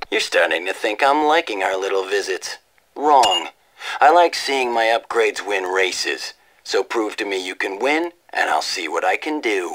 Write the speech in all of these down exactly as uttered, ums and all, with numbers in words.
You're starting to think I'm liking our little visits. Wrong. I like seeing my upgrades win races. So prove to me you can win, and I'll see what I can do.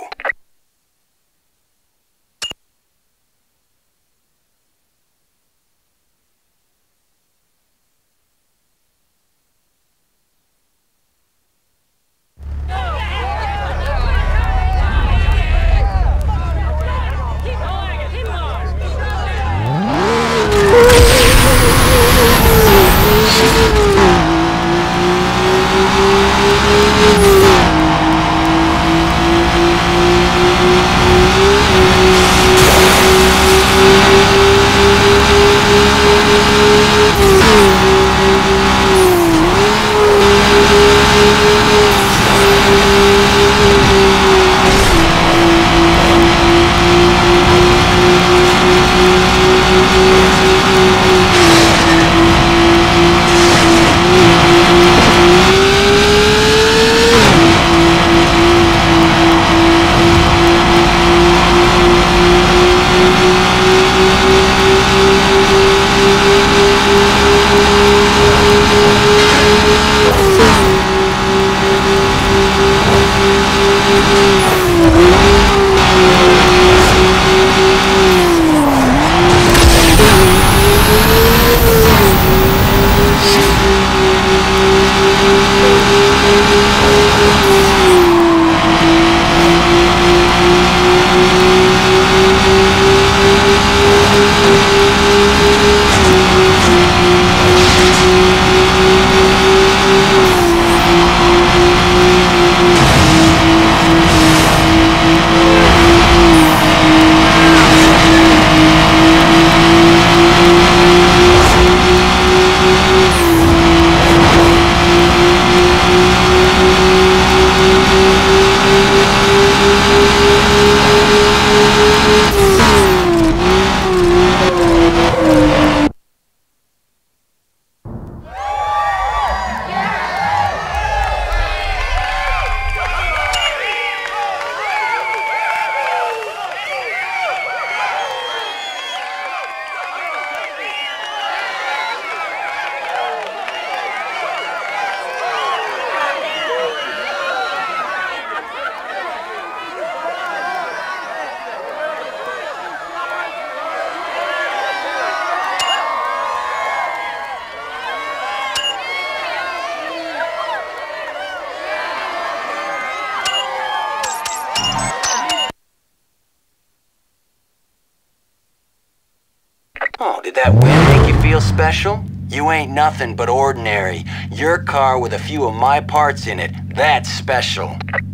Oh, did that win make you feel special? You ain't nothing but ordinary. Your car with a few of my parts in it, that's special.